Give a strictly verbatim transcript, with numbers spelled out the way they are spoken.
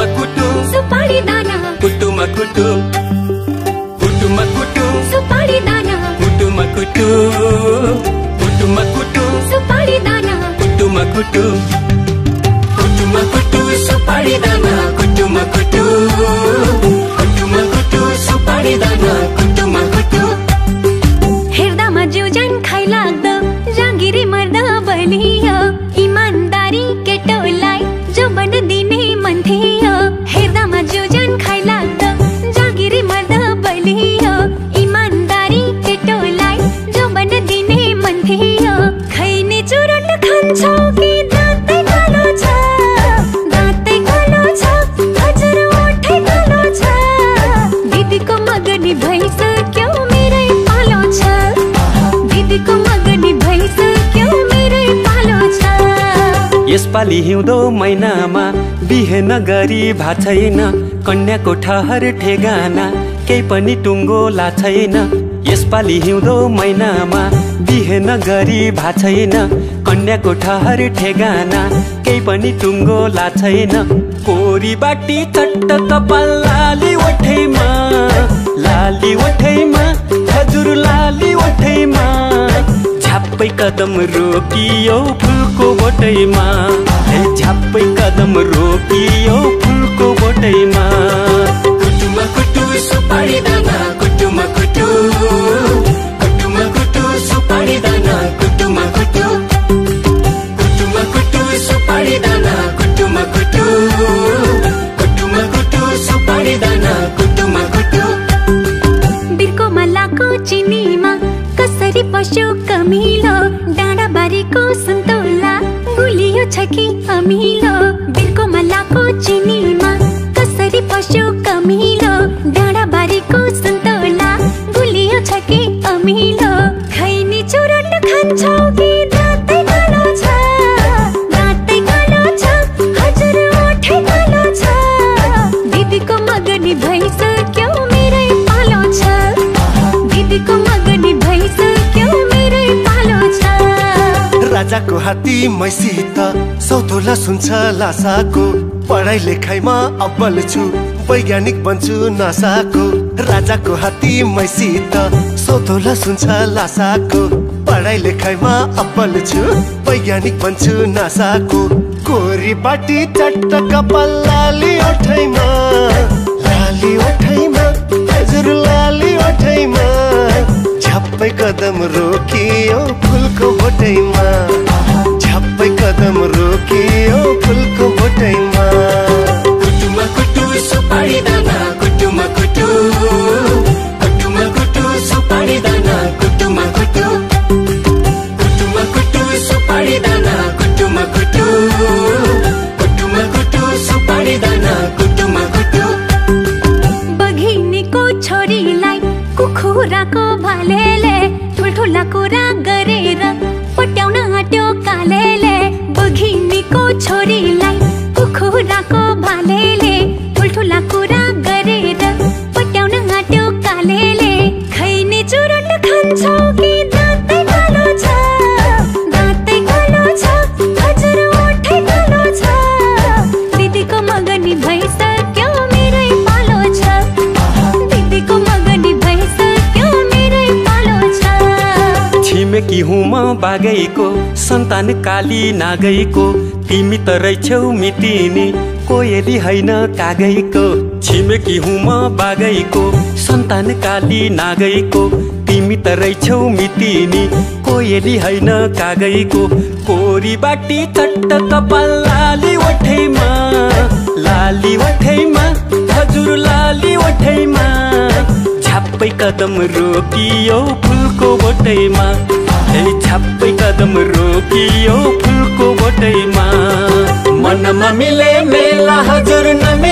कुटु सुपारी दाना कुटुमा कुटु कुटुमा कुटु सुपारी दाना कुटुमा कुटु कुटुमा कुटु सुपारी दाना कुटुमा कुटु कुटुमा कुटु सुपारी दाना कुटुमा कुटु कुटुमा कुटु सुपारी दाना कुटुमा कुटु हेर्दामा जिउजान खाइ लाग्दो जागिरी मर्दा बलियो इमानदारी केटोलाई जो बन दिने मन थियो हेर्दामा जिउजान खाइ लाग्दो जागिरी मर्दा बलियो इमानदारी केटोलाई जो बन दिने मन थियो खैने चुरोट खान्छौ कि दाँतै कालो छ दाँतै कालो छ हजुर ओठै कालो छ दिदीको मगनी भइसक्यो मेरै पालो छ दिदीको मगनी भइसक्यो मेरै पालो छ यसपालि हिउँदो महिनामा बिहे नगरी भा छैन कन्याको ठहर ठेगाना केही पनि टुङ्गो ला छैन यसपालि हिउँदो महिनामा बिहे नगरी भा छैन कन्याको ठहर ठेगाना केही पनि टुङ्गो ला छैन कोरी बाटी चट्ट कपाल लाली ओठैमा लाली ओठैमा हजुर लाली ओठैमा झ्याप्पै कदम रोकियो फुलको बोटैमा झ्याप्पै कदम रोकियो फुलको बोटैमा कुटुमा कुटु सुपारी दाना कुटुमा कुटु कुटुमा कुटु सुपारी दाना कुटुमा कुटु कुटुमा कुटु सुपारी दाना कुटुमा कुटु कुटुमा कुटु सुपारी दाना कुटुमा कुटु बिर्को मलाको चिनीमा कसरी पस्यो कमिलो डाँडा बारीको सन्तोला गुलियो छ कि अमिलो बिर्को मलाको चिनीमा कसरी पस्यो कमिलो डाँडा बारीको सन्तोला गुलियो छ कि अमिलो खैनी चुरोट खान्छौ कि दाँतै कालो छ दाँतै कालो छ हजुर ओठै कालो छ दिदीको मगनी भइसक्यो मेरै पालो छ दिदीको मगनी भइसक्यो मेरै पालो छ राजाको हात्ती मैसित सौतोला सुन्छ लासाको पढाइ लेखाइमा अब्बल छु वैज्ञानिक बन्छु नासाको राजाको हात्ती मैसित सौतोला सुन्छ लासाको पढाइ लेखाइमा अब्बल छु वैज्ञानिक बन्छु नासाको कोरी बाटी चट्ट कपाल लाली ओठैमा लाली ओठैमा हजुर लाली ओठैमा झ्याप्पै कदम रोकियो फुलको बोटैमा झ्याप्पै कदम रोकियो फुलको बोटैमा कुटुमा कुटु सुपारी दाना कुटुमा कुटु कुटुमा कुटु सुपारी दाना कुटुमा कुटु कुटुमा कुटु सुपारी दाना कुटुमा कुटु कुटुमा कुटु सुपारी दाना कुटुमा कुटु बघिनीको छोरीलाई कुखुराको भालेले ठुल्ठुला कुरा गरेर पट्याउन आट्यो कालेले बघिनीको छोरीलाई कुखुराको भालेले ठुल्ठुला कुरा गरेर पट्याउन आट्यो कालेले खैनी चुरोट खान्छौ कि दाँतै कालो छ दाँतै कालो छ हजुर ओठै कालो छ दिदीको मगनी भइसक्यो मेरै पालो छ दिदीको मगनी भइसक्यो मेरै पालो छ छिमेकी हुँ म बागैको सन्तान काली नागैको तिमी त रहेछौ मितिनी कोयली होइन कागैको छिमेकी हुँ म बागैको सन्तान काली नागैको तिमी त रहेछौ मितिनी कोयली होइन कागैको कोरी बाटी चट्ट कपाल लाली ओठैमा लाली ओठैमा हजुर लाली ओठैमा झ्याप्पै कदम रोकियो फुलको बोटैमा झ्याप्पै कदम रोकियो फुलको बोटैमा मनमा मिले मेला हजुर नमिले